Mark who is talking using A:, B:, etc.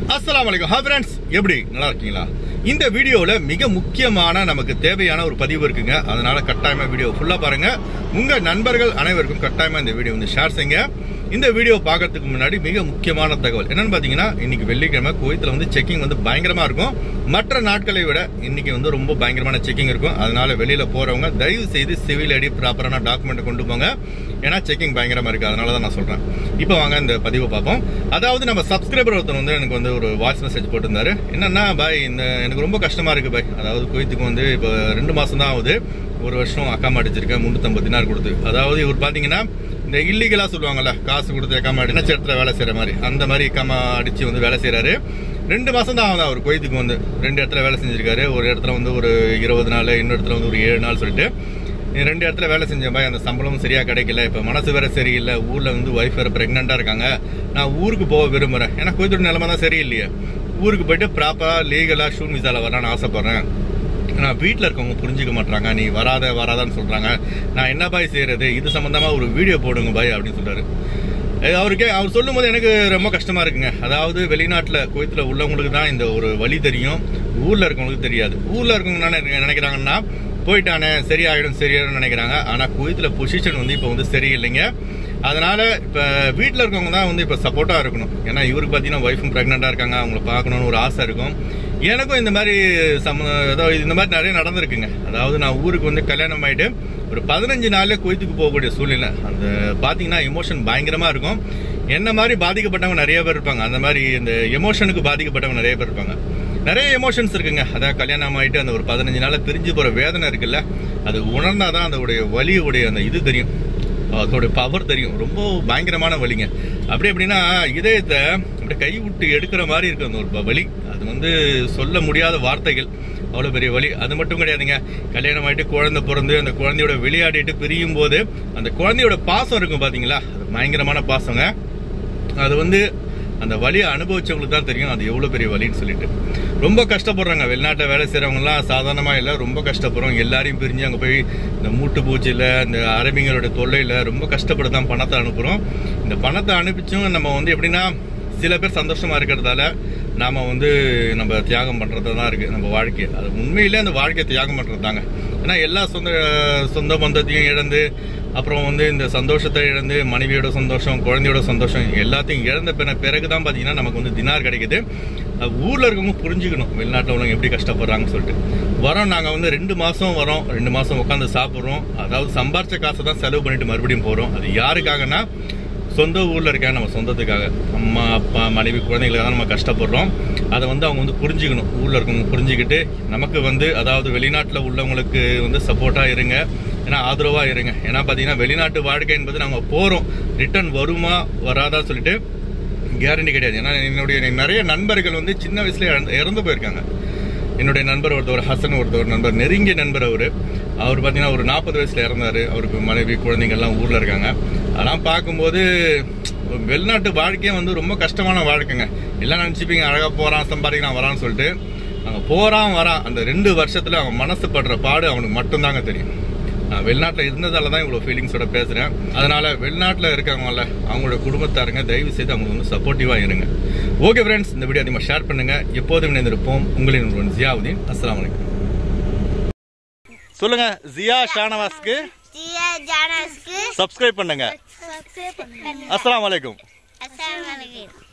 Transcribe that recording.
A: Assalamualaikum. Hi friends, எப்படி நல்லா இருக்கீங்களா? இந்த வீடியோல மிக முக்கியமான நமக்கு தேவையான ஒரு பதிவு இருக்குங்க. அதனால கட்டாயமா வீடியோ ஃபுல்லா பாருங்க. உங்க நண்பர்கள் அனைவருக்கும் கட்டாயமா இந்த வீடியோ வந்து ஷேர் செய்யுங்க. இந்த வீடியோ பார்க்கிறதுக்கு முன்னாடி மிக முக்கியமான தகவல் என்னன்னு பாத்தீங்கன்னா, இன்னைக்கு வெள்ளிக்கிழமை குவைத்ல வந்து செக்கிங் வந்து பயங்கரமா இருக்கும். மற்ற நாட்களை விட இன்னைக்கு வந்து ரொம்ப பயங்கரமான செக்கிங் இருக்கும். அதனால வெளியில போறவங்க தயவு செய்து சிவில் ஐடி ப்ராப்பரான டாக்குமெண்ட் கொண்டு போங்க. ஏன்னா செக்கிங் பயங்கரமா இருக்கு. அதனால தான் நான் சொல்றேன். இப்போ வாங்க இந்த பதிவை பார்ப்போம். அதாவது நம்ம சப்ஸ்கிரைபர் ஒருத்தர் வந்து எனக்கு வந்து ஒரு வாய்ஸ் மெசேஜ் போட்டிருந்தாரு. என்னன்னா பாய், இந்த எனக்கு ரொம்ப கஷ்டமா இருக்கு பாய். அதாவது குவைத்துக்கு வந்து இப்போ 2 மாசம் தான் ஆகுது. 1 வருஷம் அக்காமா அடிச்சிருக்கேன் 350 தினார் கொடுத்து. அதாவது இவர் பாத்தீங்கன்னா இந்த இல்லீகலா சொல்லுவாங்கல்ல, காசு கொடுத்து அக்காமா நினைச்ச இடத்துல வேலை செய்யற மாதிரி, அந்த மாதிரி அக்காமா அடிச்சு வந்து வேலை செய்யறாரு. 2 மாசம் தான் ஆகுது அவர் குவைத்துக்கு வந்து 2 இடத்துல வேலை செஞ்சிருக்காரு. ஒரு இடத்துல வந்து ஒரு 20 நாள், இன்னொரு இடத்துல வந்து ஒரு 7 நாள் சொல்லிட்டு 2 இடத்துல வேலை செஞ்சேன் பாய். அந்த சம்பளமும் சரியா கிடைக்கல. இப்ப மனசு வேற சரியில்லை. ஊர்ல வந்து ஒய்ஃப் வேற பிரெக்னெண்டா இருக்காங்க. நான் ஊருக்கு போக விரும்புறேன். ஏன்னா குவைத்தோட நிலைமை தான் சரியில்லையே. ஊருக்கு போயிட்டு ப்ராப்பரா லீகலா ஷூன் விசால வரலான்னு ஆசைப்படுறேன். நான் வீட்டில் இருக்கவங்க புரிஞ்சுக்க மாட்டாங்க. நீ வராதான்னு சொல்றாங்க. நான் என்ன பாய் செய்யறது? இது சம்பந்தமா ஒரு வீடியோ போடுங்க பாய் அப்படின்னு சொல்றாரு. அவர் சொல்லும் போது எனக்கு ரொம்ப கஷ்டமா இருக்குங்க. அதாவது வெளிநாட்டுல குவைத்துல உள்ளவங்களுக்கு தான் இந்த ஒரு வழி தெரியும், ஊர்ல இருக்கவங்களுக்கு தெரியாது. ஊர்ல இருக்கவங்க என்ன நினைக்கிறாங்கன்னா, போயிட்டானே சரியாயிடும் நினைக்கிறாங்க. ஆனா குவைத்துல பொசிஷன் வந்து இப்ப வந்து சரியில்லைங்க. அதனால இப்ப வீட்டுல இருக்கவங்க தான் வந்து இப்ப சப்போர்ட்டா இருக்கணும். ஏன்னா இவருக்கு பாத்தீங்கன்னா ஒய்ஃபும் பிரெக்னெண்டா இருக்காங்க. அவங்கள பார்க்கணும்னு ஒரு ஆசை இருக்கும். எனக்கும் இந்த மாதிரி இந்த மாதிரி நிறைய நடந்திருக்குங்க. அதாவது நான் ஊருக்கு வந்து கல்யாணம் ஆயிட்டு ஒரு 15 நாள்ல குவைத்துக்கு போகக்கூடிய சூழ்நிலை. அந்த பாத்தீங்கன்னா எமோஷன் பயங்கரமா இருக்கும். என்ன மாதிரி பாதிக்கப்பட்டவங்க நிறைய பேர் இருப்பாங்க. அந்த மாதிரி இந்த எமோஷனுக்கு பாதிக்கப்பட்டவங்க நிறைய பேர் இருப்பாங்க. நிறைய எமோஷன்ஸ் இருக்குங்க. அதாவது கல்யாணம் ஆயிட்டு அந்த ஒரு 15 நாள்ல பிரிஞ்சு போற வேதனை இருக்குல்ல, அது உணர்ந்தாதான் அதோடைய வலியோடைய அந்த இது தெரியும், அதோட பவர் தெரியும். ரொம்ப பயங்கரமான வலிங்க. அப்படி எப்படின்னா இதயத்தை அப்படியே கை விட்டு எடுக்கிற மாதிரி இருக்கு அந்த ஒரு வலி. அது வந்து சொல்ல முடியாத வார்த்தைகள், அவ்வளவு பெரிய வலி. அது மட்டும் கிடையாதுங்க. கல்யாணம் ஆயிட்டு குழந்தை பிறந்து அந்த குழந்தையோட விளையாடிட்டு பிரியும் போது அந்த குழந்தையோட பாசம் இருக்கும் பாத்தீங்களா, அது பயங்கரமான பாசங்க. அது வந்து அந்த வலியை அனுபவிச்சவங்களுக்கு தான் தெரியும் அது எவ்வளவு பெரிய வலின்னு சொல்லிட்டு. ரொம்ப கஷ்டப்படுறாங்க. வெளிநாட்டை வேலை செய்யறவங்க எல்லாம் சாதாரணமா இல்ல, ரொம்ப கஷ்டப்படுறோம். எல்லாரையும் பிரிஞ்சு அங்க போய் இந்த மூட்டு பூச்சியில இந்த அரபிங்களோட தொல்லையில ரொம்ப கஷ்டப்பட்டு தான் பணத்தை அனுப்புறோம். இந்த பணத்தை அனுப்பிச்சும் நம்ம வந்து எப்படின்னா, சில பேர் சந்தோஷமா இருக்கிறதால நாம வந்து நம்ம தியாகம் பண்றதுதான் இருக்கு நம்ம வாழ்க்கை. அது உண்மையிலே அந்த வாழ்க்கையை தியாகம் பண்றது தாங்க. ஏன்னா எல்லா சொந்த பந்தத்தையும் இழந்து, அப்புறம் வந்து இந்த சந்தோஷத்தை இழந்து, மனைவியோட சந்தோஷம், குழந்தையோட சந்தோஷம் எல்லாத்தையும் இழந்த பிறகுதான் பாத்தீங்கன்னா நமக்கு வந்து தினார் கிடைக்குது. ஊர்ல இருக்கவங்க புரிஞ்சுக்கணும் வெளிநாட்டில் உள்ளவங்க எப்படி கஷ்டப்படுறாங்கன்னு சொல்லிட்டு. வரோம் நாங்க வந்து 2 மாசம் வரோம், 2 மாசம் உட்காந்து சாப்பிடுறோம். அதாவது சம்பாரிச்ச காசை தான் செலவு பண்ணிட்டு மறுபடியும் போறோம். அது யாருக்காகனா, சொந்த ஊர்ல இருக்க நம்ம சொந்தத்துக்காக, அம்மா அப்பா மனைவி குழந்தைகளுக்காக நம்ம கஷ்டப்படுறோம். அதை வந்து அவங்க வந்து புரிஞ்சுக்கணும். ஊர்ல இருக்கவங்க புரிஞ்சுக்கிட்டு நமக்கு வந்து, அதாவது வெளிநாட்டுல உள்ளவங்களுக்கு வந்து சப்போர்ட்டா இருங்க, ஏன்னா ஆதரவா இருங்க. ஏன்னா பாத்தீங்கன்னா வெளிநாட்டு வாழ்க்கை என்பது நாங்க போறோம், ரிட்டர்ன் வருமா வராதா சொல்லிட்டு கேரண்டி கிடையாது. ஏன்னா என்னுடைய நிறைய நண்பர்கள் வந்து சின்ன வயசுல இறந்து போயிருக்காங்க. என்னுடைய நண்பர் ஒருத்தர் ஹசன், ஒருத்தர் நண்பர், நெருங்கிய நண்பர். அவர் பாத்தீங்கன்னா ஒரு 40 வயசுல இறந்தாரு. அவருக்கு மனைவி குழந்தைங்க எல்லாம் ஊர்ல இருக்காங்க. அதெல்லாம் பார்க்கும்போது வெளிநாட்டு வாழ்க்கையே வந்து ரொம்ப கஷ்டமான வாழ்க்கைங்க. எல்லாம் நினைச்சுப்பீங்க அழகா போறான் சம்பாதிக்கிறான் வரான்னு சொல்லிட்டு. அங்க போறான் வரான் அந்த 2 வருஷத்துல அவன் மனசு படுற பாடு அவனுக்கு மட்டும்தாங்க தெரியும். நான் வெளிநாட்டில் இருந்ததால தான் இவ்வளோ ஃபீலிங்ஸோட பேசுறேன். அதனால வெளிநாட்டில் இருக்காங்கல்ல, அவங்களோட குடும்பத்தாருங்க தயவு செய்து அவங்க வந்து சப்போர்ட்டிவா இருங்க. ஓகே ஃப்ரெண்ட்ஸ், இந்த வீடியோ அதிகமாக ஷேர் பண்ணுங்க. எப்போதும் இணைந்திருப்போம். உங்களின் ஒருவன் ஜியாவுதீன். அஸ்ஸலாமு அலைக்கும். சொல்லுங்க, ziashanawazக்கு சப்ஸ்கிரைப் பண்ணுங்க. அஸ்ஸலாமு அலைக்கும்.